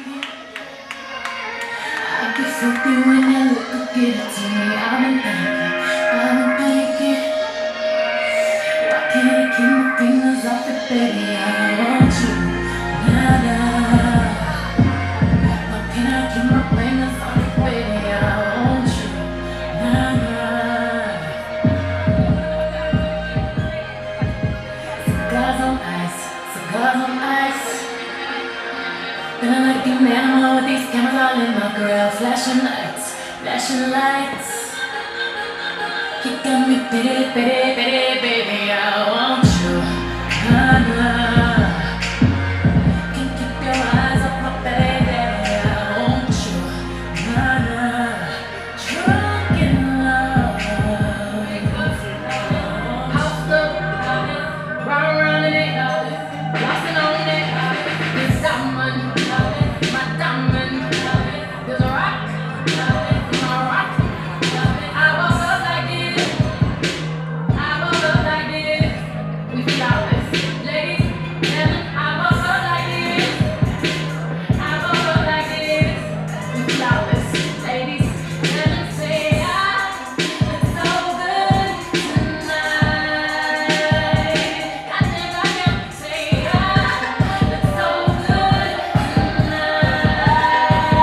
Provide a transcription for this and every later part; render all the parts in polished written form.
I get filthy when that liquor get it to me. I've been thinking, why can't I keep my fingers off it, baby? I want you, nah, nah. Why can't I keep my fingers off it, baby? I want you, nah, nah. Cigars on ice, cigars on ice. Feeling like an animal with these cameras all in my grill. Flashing lights, flashing lights. You got me pity, pity, pity, baby. I want you, nah, nah. Can't keep your eyes off my baby. I want you, nah, nah. Drunk in love. House up, round around in it, lost and on it. This diamond. My diamond, there's a rock, my rock. I woke up like this, I woke up like this. We flawless, ladies, gentlemen. I woke up like this, I woke up like this. We flawless, ladies, gentlemen. Say it's so good tonight. Goddamn, I can't say it's so good tonight.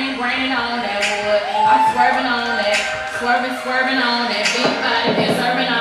Swerving on that, swerving on that big body, been serving